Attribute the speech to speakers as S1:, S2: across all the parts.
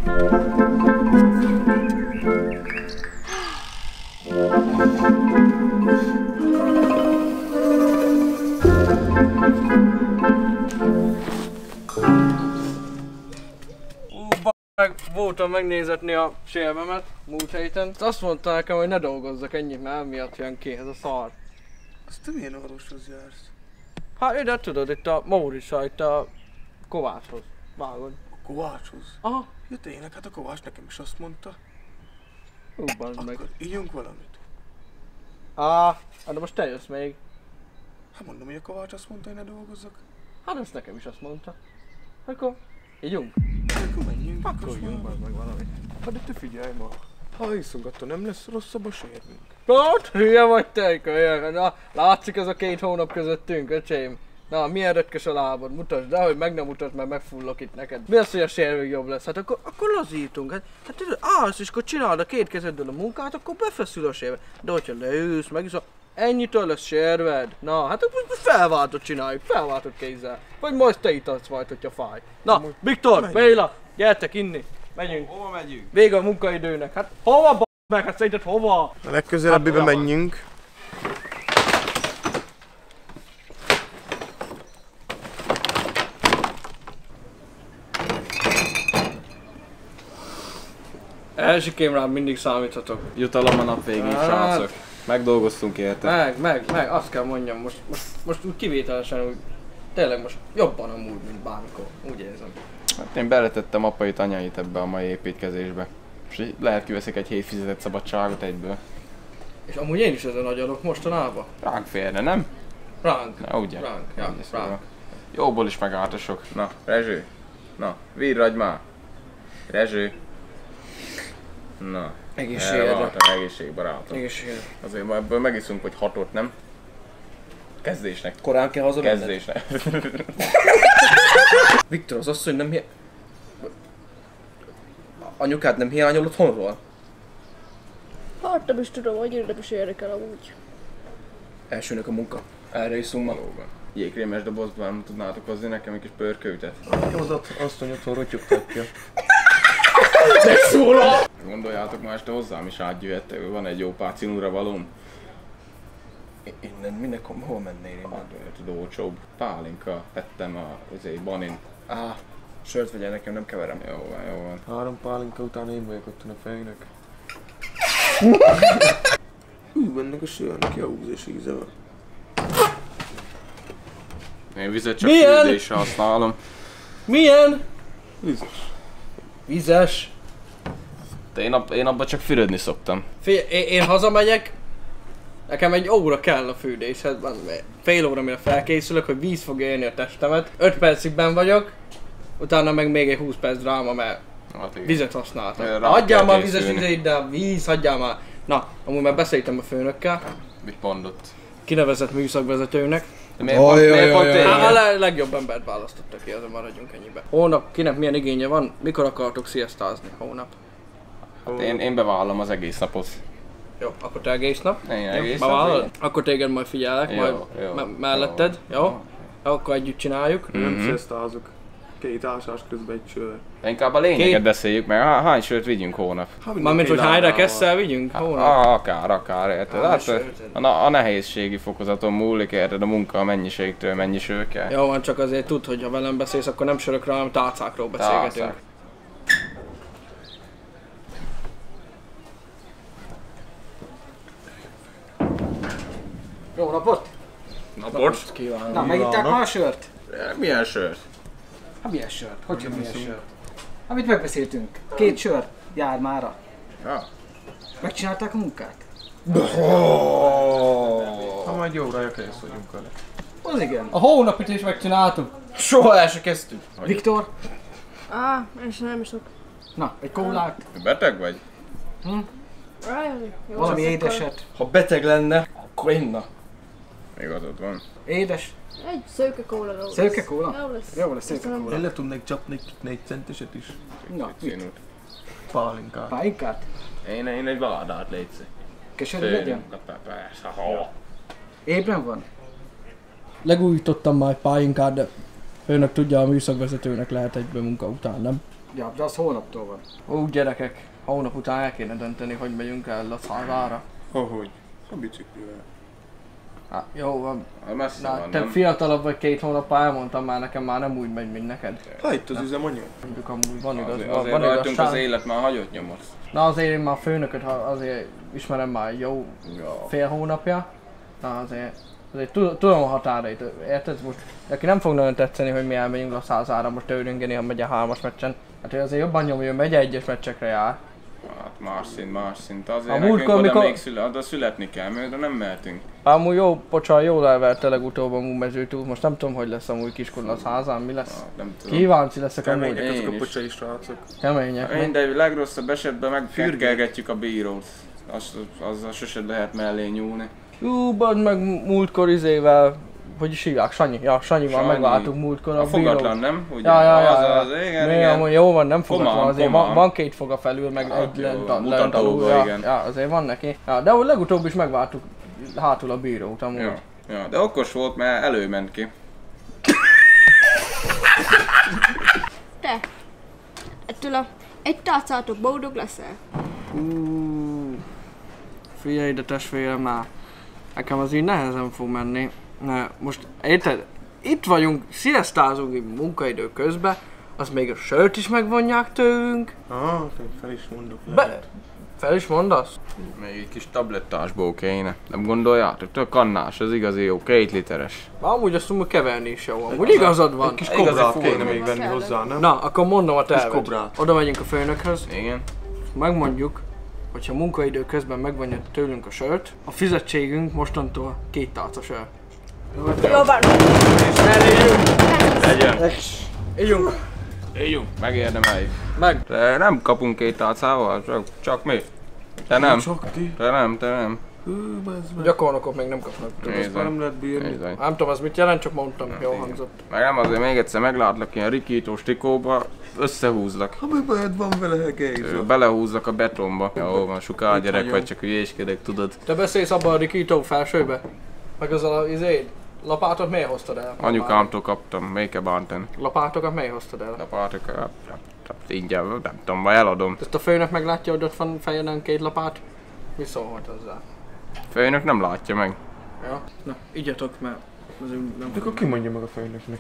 S1: Voltam megnézetni a sérvemet múlt héten. Azt mondta nekem, hogy ne dolgozzak ennyit, mert emiatt jön ki ez a szar.
S2: Azt te milyen orvoshoz jársz?
S1: Hát ide tudod, itt a Móricsa, itt a Kovácshoz. Vágod.
S2: A Kovácshoz?
S1: Aha.
S2: Ja tényleg, hát a Kovács nekem is azt mondta.
S1: Bazd meg.
S2: Akkor ígyunk valamit.
S1: Hát de most te jössz még.
S2: Hát mondom, hogy a Kovács azt mondta, hogy ne dolgozzak.
S1: Hát ezt nekem is azt mondta. Akkor ígyunk.
S2: Akkor menjünk.
S1: Akkor ígyunk meg valamit.
S2: Hát de te figyelj ma. Ha iszunk, attól nem lesz rosszabb a sérvünk.
S1: Hát, hülye vagy te, kölyök. Na, látszik ez a 2 hónap közöttünk, öcsém. Na, milyen rötkes a lábad, mutasd, de hogy meg nem mutasd, mert megfullok itt neked. Mi az, hogy a sérvég jobb lesz? Hát akkor lazítunk. Hát állsz, és akkor csinálod a 2 kezeddel a munkát, akkor befeszül a sérve. De hogyha leülsz, megiszol, ennyitől lesz sérved. Na, hát akkor felváltot csináljuk, felváltott kézzel. Vagy majd te itatsz majd, hogyha fáj. Na, Viktor, Béla, gyertek inni. Megyünk.
S3: Hova megyünk?
S1: Vége a munkaidőnek. Hát hova meg? Hát szerinted hova?
S2: A legközelebbibe menjünk.
S1: Elsikém rám mindig számíthatok.
S3: Jutalom a nap végén, srácok. Megdolgoztunk érte.
S1: Meg, azt kell mondjam, most úgy kivételesen úgy, tényleg most jobban amúgy, mint bármikor, úgy érzem.
S3: Hát én beletettem apait, anyait ebbe a mai építkezésbe. És lehet kiveszek egy hét fizetett szabadságot egyből.
S1: És amúgy én is ezen agyalok mostanában.
S3: Ránk férne, nem?
S1: Ránk.
S3: Na ugye?
S1: Ránk, ja, ránk.
S3: Jóból is megálltasok. Na, Rezső. Na, virradj már. Rezső. Na.
S1: Egészségedre.
S3: Egészség, barátom.
S1: Egészségedre.
S3: Azért ma ebből megiszunk, hogy 6-ot, nem? Kezdésnek.
S1: Korán kell hazamenned.
S3: Kezdésnek.
S1: Viktor, az asszony nem anyukád nem hiányol otthonról?
S4: Hát nem is tudom, hogy érdekes érdekel amúgy.
S1: Elsőnek a munka. Erre iszunk ma.
S3: Valóban. Jégkrémes dobozban tudnátok hozni nekem egy kis pörköltet?
S2: Az asszony otthon rotyogtatja.
S1: Megszólal!
S3: Gondoljátok ma este hozzám is átgyűhettek, van egy jó pár cinúra valóm.
S1: Innen minek, hol mennél innen?
S3: Hát, olcsóbb. Pálinka, tettem a banin.
S1: Sört vegyen nekem, nem keverem.
S3: Jó van, jó van.
S2: 3 pálinka után én vagyok ott a fejnek. Ennek a sörnek józés íze van.
S3: Én vizet csak
S1: Milyen?
S3: fűtésre használom.
S1: Milyen?
S2: Vizes.
S1: Vizes.
S3: De én abba csak fürödni szoktam.
S1: Én hazamegyek, nekem egy óra kell a fűdéshez, fél óra mire felkészülök, hogy víz fog élni a testemet. 5 percig benn vagyok, utána meg még egy 20 perc dráma, mert
S3: Hát
S1: vizet használtam.
S3: Rá
S1: Hagyjál
S3: kell
S1: már vizes
S3: készülni.
S1: izét, de a víz, hagyjál már. Na, amúgy már beszéltem a főnökkel,
S3: Mit mondott?
S1: kinevezett műszakvezetőnek.
S3: De miért pont én?
S1: A legjobb embert választotta ki, azon maradjunk ennyibe. Hónap kinek milyen igénye van, mikor akartok sziasztázni? Hónap.
S3: Hát én bevállalom az egész napot.
S1: Jó, akkor te egész nap.
S3: Én egész
S1: Bevállalod?
S3: nap.
S1: Akkor téged majd figyelek,
S3: Jó,
S1: majd
S3: jó,
S1: melletted, jó?
S3: jó.
S1: Akkor együtt csináljuk.
S2: Nem sziasztázok. 2 ásás közben egy sör.
S3: De inkább a lényeget beszéljük meg, hány sört vigyünk hónap?
S1: Mármint, hogy hányra kezdszel, vigyünk? Hónap.
S3: Akár, érted?
S1: Hány
S3: Hát
S1: sört?
S3: a nehézségi fokozaton múlik, érted? A munka a mennyiségtől, mennyi sör kell.
S1: Jó van, csak azért tudd, hogy ha velem beszélsz, akkor nem sörökről, hanem tálcákról beszélgetünk.
S3: Tálcák.
S1: Jó napot!
S3: Napot!
S1: Kívánok!
S5: Na, megitták már a sört?
S3: Milyen sört?
S5: Hát milyen sört? Hogy jön milyen sört? Amit megbeszéltünk. 2 sör jár mára.
S3: Ja.
S5: Megcsinálták a munkát?
S2: Ha majd jó rája kész vagyunk vele.
S5: Az igen.
S1: A hónapit is megcsináltuk! Soha el se kezdtük!
S5: Viktor?
S4: És nem is tudok.
S5: Na, egy kólát?
S3: Beteg vagy?
S4: Rájönni. Jó,
S5: Valami
S4: akkor
S5: édeset?
S1: Ha beteg lenne, akkor inna.
S3: Igazad van.
S5: Édes?
S4: Egy szőke kóla jó lesz.
S5: Szőke kóla?
S4: Jó lesz.
S5: Jó lesz, szőke
S4: Köszönöm.
S5: kóla.
S2: Én le tudnék csapni egy 4 centeset is.
S5: Na, mit?
S3: Színút.
S2: Pálinkát.
S5: Pálinkát?
S3: Én egy ládát létszik.
S5: Keserű legyen?
S3: Persze, ha.
S5: Ébren van?
S1: Legújítottam már pálinkát, de főnök tudja, a műszakvezetőnek lehet egyben munka után, nem?
S5: Ja, de az hónaptól van.
S1: Ó, gyerekek, hónap után el kéne dönteni, hogy megyünk el a százára.
S2: Ahogy? A biciklivel.
S1: Hát, jó van.
S3: Messze
S1: Na,
S3: van,
S1: te
S3: nem?
S1: fiatalabb vagy 2 hónappal elmondtam már, nekem már nem úgy megy, mint neked.
S2: Hát itt az üzemanyag.
S1: Mondjuk amúgy van igaz,
S3: Azért
S1: van
S3: rajtunk az
S1: igazság.
S3: élet már hagyott nyomot.
S1: Na azért én már a főnököt azért ismerem már jó
S3: Ja.
S1: fél hónapja. Na azért tudom a határait, érted? Most neki nem fog nagyon tetszeni, hogy mi elmegyünk a százára most tőlüngeni, ha megy a 3-as meccsen. Hát ő azért jobban nyomja, hogy megy 1-es meccsekre jár.
S3: Hát más szint. Azért
S1: A
S3: nekünk
S1: múltkor,
S3: oda
S1: mikor-
S3: még oda születni kell, mert oda nem mehetünk.
S1: Amúgy jó, pocsal, jól elverte legutóbb amúgy mezőtúr, most nem tudom, hogy lesz amúgy Kiskunlac házán, mi lesz.
S3: Nem tudom.
S1: Kíváncsi leszek amúgy.
S2: Kemények azok
S3: Én
S2: a
S3: is.
S2: pocsai srácok.
S1: Kemények.
S3: Minden legrosszabb esetben megfürgelgetjük a bírót. Azzal sose lehet mellé nyúlni.
S1: Jú, meg múltkor izével, hogy is hívják, Sanyi? Ja, Sanyival
S3: Sanyi.
S1: megváltuk múltkor
S3: A
S1: a
S3: fogatlan,
S1: bíró.
S3: nem? Ugye?
S1: Ja.
S3: Igen,
S1: Mi,
S3: igen.
S1: amúgy jó van, nem fogatlan,
S3: Komám,
S1: azért
S3: komám.
S1: van 2 foga felül, meg
S3: Hát
S1: egy
S3: jó,
S1: lent alul.
S3: mutatóba, igen.
S1: Ja, azért van neki. Ja, de ahogy legutóbb is megváltuk hátul a bírót amúgy.
S3: Ja, de okos volt, mert előment ki.
S4: Te! Ettől a egy tárcától boldog leszel?
S1: Figyelj ide testvérem már. Nekem az így nehezen fog menni. Ne, most érted? Itt vagyunk, sziasztázunk munkaidő közben, az még a sört is megvonják tőlünk.
S2: Fel is mondok.
S1: Fel is mondasz?
S3: Még egy kis tablettásból kéne. Nem gondoljátok? Tök kannás, az igazi jó, 2 literes.
S1: Amúgy azt mondom, keverni is jó. Amúgy igazad van.
S2: Egy kis
S3: Igazi
S2: kobrát
S3: full.
S2: kéne még venni hozzá, nem?
S1: Na, akkor mondom a tervet.
S2: kobrát.
S1: Oda megyünk a főnökhöz,
S3: Igen.
S1: megmondjuk, hogyha munkaidő közben megvonja tőlünk a sört, a fizetségünk mostantól 2 tálca sör.
S4: Jó van.
S3: Legyen.
S1: Ígyunk!
S3: Ígyunk. Megérdemeljük.
S1: Meg!
S3: De nem kapunk 2 tálcával, csak mi. Te nem.
S2: Csak ti.
S3: Te nem.
S1: Gyakornokok még nem kapnak.
S2: Ezt már nem lehet bírni.
S3: Nézd.
S1: Nem tudom, az mit jelent, csak mondtam, jól hangzott.
S3: Meg nem azért még egyszer meglátlak ilyen rikítós trikóba, összehúzlak.
S2: Ha meg bajod van vele, Geiza.
S3: Belehúzzak a betonba. Jó van, soká
S2: Itt
S3: gyerek
S2: hagyom.
S3: vagy, csak hülyéskedek, tudod.
S1: Te beszélsz abban a rikító felsőbe? Meg azzal a izéd? Lapátot miért hoztad el?
S3: Anyukámtól kaptam, még kell bántani.
S1: Lapátokat miért hoztad el?
S3: Lapátokat, ingyen, nem tudom, majd eladom.
S1: Ezt a főnök meglátja, hogy ott van fejeden 2 lapát? Mi szólhat hozzá?
S3: Főnök nem látja meg.
S1: Ja? Na, igyatok, mert azért nem...
S2: Akkor ki mondja meg a főnöknek?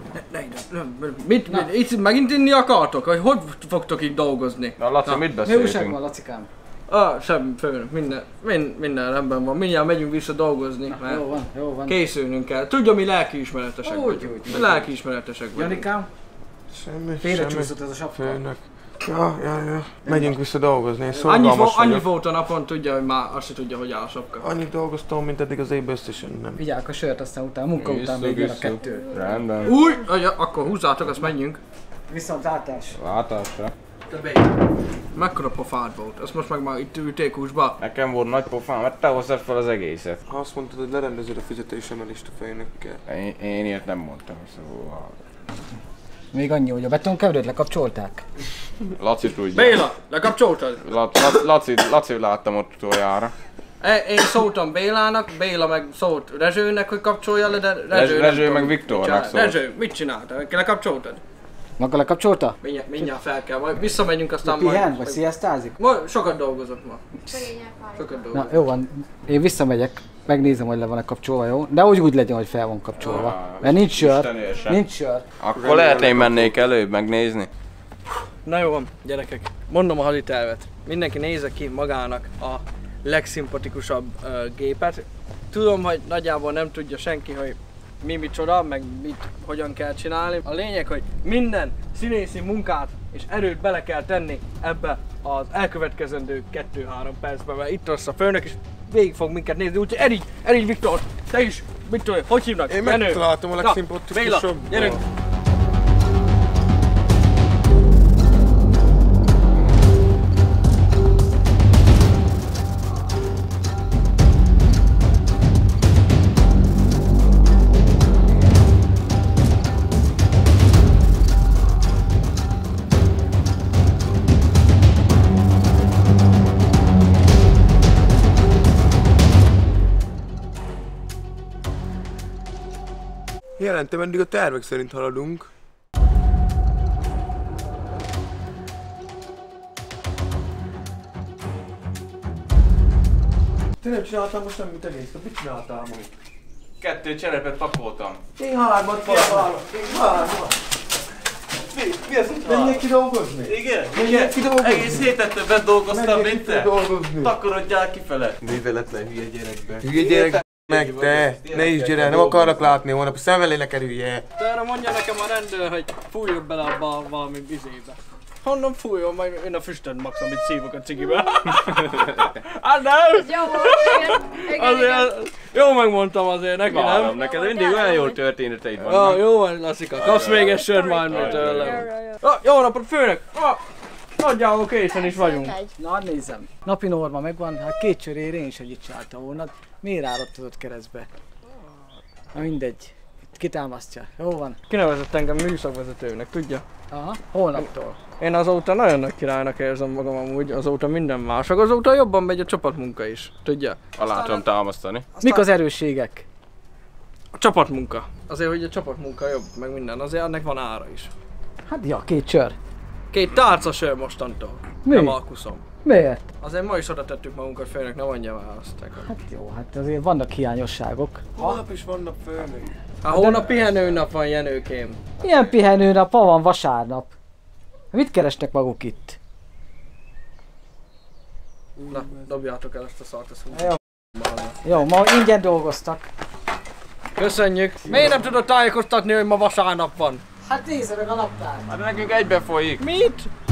S1: Mit? Itt megint inni akartok? Hogy fogtok itt dolgozni?
S3: Na Laci, mit
S5: Mi újság
S3: beszéltünk?
S5: van, Lacikám?
S1: Semmi főnök, minden rendben van. Mindjárt megyünk vissza dolgozni, mert
S5: Jó van.
S1: készülnünk kell. Tudja, mi lelkiismeretesek
S5: Úgy,
S1: vagyunk.
S5: úgy.
S1: Mi lelkiismeretesek vagyunk.
S5: Janikám,
S2: Semmi.
S5: félrecsúszott ez a sapka.
S2: Főnök. Ja. Megyünk vissza dolgozni, én
S1: Annyi,
S2: szorgalmas
S1: annyi
S2: vagyok.
S1: volt a napon, tudja, hogy már azt se tudja, hogy áll a sapka.
S2: Annyit dolgoztam, mint eddig az évben összesen nem.
S5: Vigyák a sört, aztán utána munka után még jön a 2.
S3: Rendben.
S1: Új! Akkor húzzátok, azt menjünk.
S5: Viszontlátás.
S3: Látásra.
S1: Mekkora pofád volt? Azt most meg már itt ülték húsba.
S3: Nekem volt nagy pofám, mert te hoztad fel az egészet.
S2: Ha azt mondtad, hogy lerendezed a fizetésemelést a főnökkel.
S3: Én ilyet nem mondtam, szóval...
S5: Még annyi, hogy a betonkeverőt lekapcsolták.
S3: Laci tudja.
S1: Béla, lekapcsoltad?
S3: Laci láttam ott utoljára.
S1: Én szóltam Bélának, Béla meg szólt Rezsőnek, hogy kapcsolja le, de Rezső,
S3: Rezső
S1: nem
S3: meg
S1: tudom,
S3: Viktornak
S1: mit csinál.
S3: szólt.
S1: Rezső, mit csináltál? Lekapcsoltad?
S5: Maga lekapcsolta?
S1: Mindjárt fel kell, majd visszamegyünk, aztán
S5: Pihen, vagy sziasztázik?
S1: Sokat dolgozott ma. Sokat
S5: Na
S1: dolgozott.
S5: jó van, én visszamegyek, megnézem, hogy le van-e kapcsolva, jó? De úgy legyen, hogy fel van kapcsolva. Mert nincs sör,
S3: istenérsen.
S5: nincs sör.
S3: Akkor lehet én mennék előbb megnézni.
S1: Na jó van, gyerekek, mondom a haditervet. Mindenki nézze ki magának a legszimpatikusabb gépet. Tudom, hogy nagyjából nem tudja senki, hogy mi micsoda, meg mit, hogyan kell csinálni. A lényeg, hogy minden színészi munkát és erőt bele kell tenni ebbe az elkövetkezendő 2-3 percben, mert itt lesz a főnök és végig fog minket nézni, úgyhogy Erigy Viktor, te is, mit tudod, hogy hívnak?
S2: Én
S1: Menő?
S2: megtaláltam a
S1: Na,
S2: legszimpatikusabb.
S1: Béla, gyerünk!
S2: Jelentem, eddig a tervek szerint haladunk. Te nem csináltál most semmit egész, te mit csináltál most?
S3: 2 cserepet pakoltam.
S2: Én 3-at pakolok, én 3-at.
S3: Mi az itt van?
S2: Menjél ki dolgozni?
S3: Igen,
S2: Menjél ki dolgozni?
S3: egész héten többet dolgoztam, mint te.
S2: dolgozni?
S3: Takarodjál kifele. Műveletlen hülye gyerekbe.
S2: Hülye gyerek meg te! Ne is gyere, nem akarlak látni holnap, a szemvelé ne kerülje!
S1: De erre mondja nekem a rendőr, hogy fújjuk bele abba valami vizébe. Honnan fújjon, majd én a füstöt max, amit szívok a cigibe. Hát nem!
S4: Jó volt, igen.
S1: Azért, jó megmondtam azért neki, nem?
S3: Neked mindig olyan jó történeteid
S1: Ja,
S3: vannak.
S1: jó van, Lassika, kapsz még egy sört majd még tőlem. Jó napot, főnök! Nagyjából készen is vagyunk.
S5: Na, nézem. Napi norma megvan, hát 2 csörér én is együtt csináltam volna. Miért árattad keresztbe? Na mindegy. Kitámasztja. Jó van.
S1: Kinevezett engem műszakvezetőnek, tudja?
S5: Aha, holnaptól.
S1: Én azóta nagyon nagy királynak érzem magam amúgy, azóta minden más. Azóta jobban megy a csapatmunka is, tudja?
S3: Alá tudom támasztani.
S5: Mik az erősségek?
S1: A csapatmunka. Azért, hogy a csapatmunka jobb, meg minden, azért ennek van ára is.
S5: Hát ja, 2 csör.
S1: 2 tárca sör mostantól.
S5: Mi?
S1: Nem alkuszom.
S5: Miért?
S1: Azért ma is oda tettük magunkat, főnök, ne mondja már azt.
S5: Hát jó, hát azért vannak hiányosságok.
S2: Holnap is vannak főnök.
S1: Hát hónap pihenőnap van, Jenőkém.
S5: Milyen pihenőnap, ha van vasárnap? Mit keresnek maguk itt?
S1: Na, dobjátok el ezt a szart, ezt
S5: Jó. Jó, ma ingyen dolgoztak.
S1: Köszönjük. Miért nem tudod tájékoztatni, hogy ma vasárnap van?
S5: Hát nézze meg a naptár.
S3: Hát nekünk egybe folyik.
S1: Mit?